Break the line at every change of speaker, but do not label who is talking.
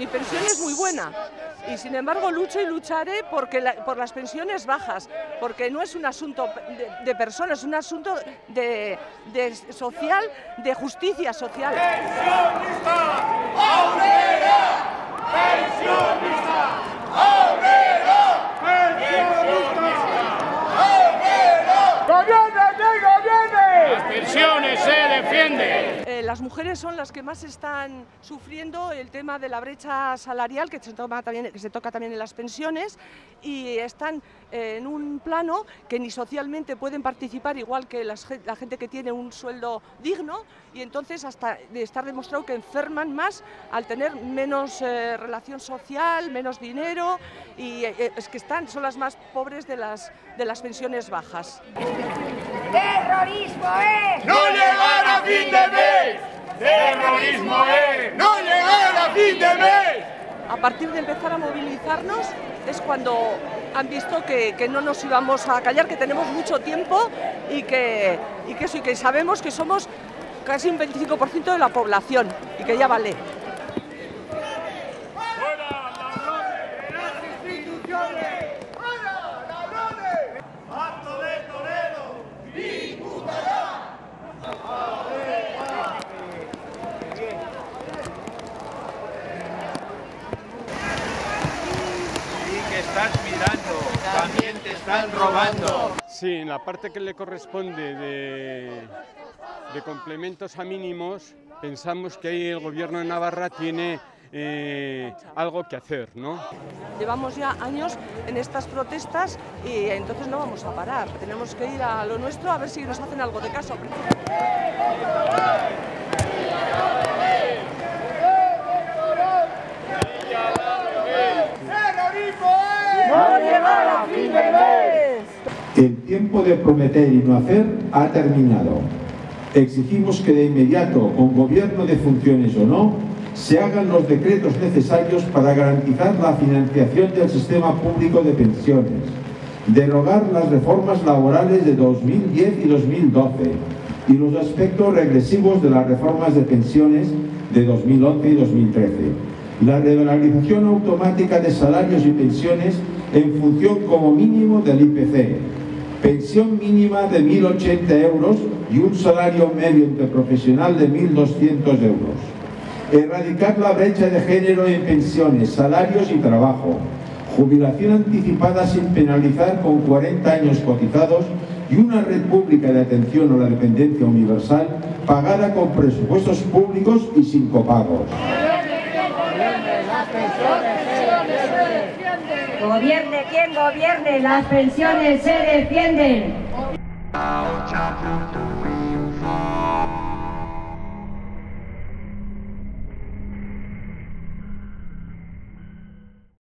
pensión es muy buena y sin embargo lucho y lucharé por las pensiones bajas, porque no es un asunto de personas, es un asunto de social, de justicia social.
¡Pensionista! ¡Obrera! ¡Pensionista! ¡Obrera! ¡Pensionista! ¡Obrera! ¡Gobierne!
Las pensiones se defienden.
Las mujeres son las que más están sufriendo el tema de la brecha salarial que se toca también en las pensiones, y están en un plano que ni socialmente pueden participar igual que la gente que tiene un sueldo digno, y entonces hasta estar demostrado que enferman más al tener menos relación social, menos dinero, y es que son las más pobres de las pensiones bajas.
¡Terrorismo es!
¡No llegar a fin de mes! ¡Terrorismo es! ¡No llegar a fin de mes!
A partir de empezar a movilizarnos es cuando han visto que no nos íbamos a callar, que tenemos mucho tiempo y que sabemos que somos casi un 25% de la población y que ya vale.
¡Fuera ladrones de las instituciones! ¡Fuera ladrones! ¡Acto de Toledo! ¡Imputará!
Estás mirando, también te están robando.
Sí, en la parte que le corresponde de complementos a mínimos, pensamos que ahí el Gobierno de Navarra tiene algo que hacer, ¿no?
Llevamos ya años en estas protestas y entonces no vamos a parar. Tenemos que ir a lo nuestro a ver si nos hacen algo de caso.
¡No llegar a fin de mes!
El tiempo de prometer y no hacer ha terminado. Exigimos que de inmediato, con gobierno de funciones o no, se hagan los decretos necesarios para garantizar la financiación del sistema público de pensiones, derogar las reformas laborales de 2010 y 2012 y los aspectos regresivos de las reformas de pensiones de 2011 y 2013. La regularización automática de salarios y pensiones en función como mínimo del IPC, pensión mínima de 1.080 euros y un salario medio interprofesional de 1.200 euros. Erradicar la brecha de género en pensiones, salarios y trabajo, jubilación anticipada sin penalizar con 40 años cotizados y una red pública de atención a la dependencia universal pagada con presupuestos públicos y sin copagos.
Gobierne quien gobierne, las pensiones se defienden.